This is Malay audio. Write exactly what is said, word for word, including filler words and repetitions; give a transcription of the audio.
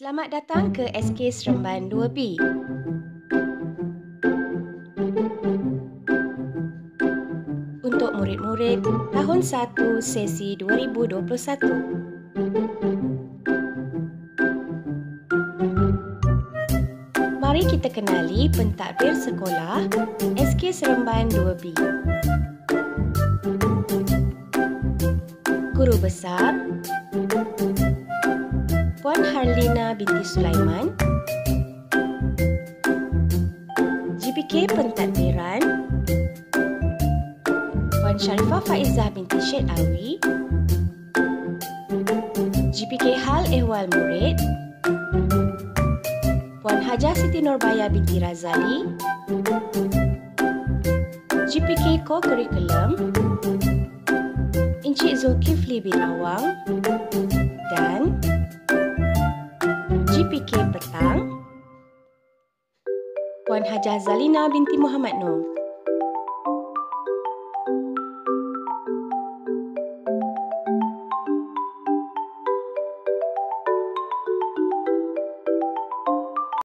Selamat datang ke S K Seremban dua B. Untuk murid-murid tahun satu sesi dua ribu dua puluh satu. Mari kita kenali pentadbir sekolah S K Seremban dua B. Guru Besar Puan Harlina binti Sulaiman. G P K Pentadbiran Puan Sharifah Faizah binti Syed Awi. G P K Hal Ehwal Murid Puan Hajah Siti Nurbaya binti Razali. G P K Co-Curriculum Encik Zulkifli bin Awang dan G P K Petang Puan Hajah Zalina binti Muhammad Noor.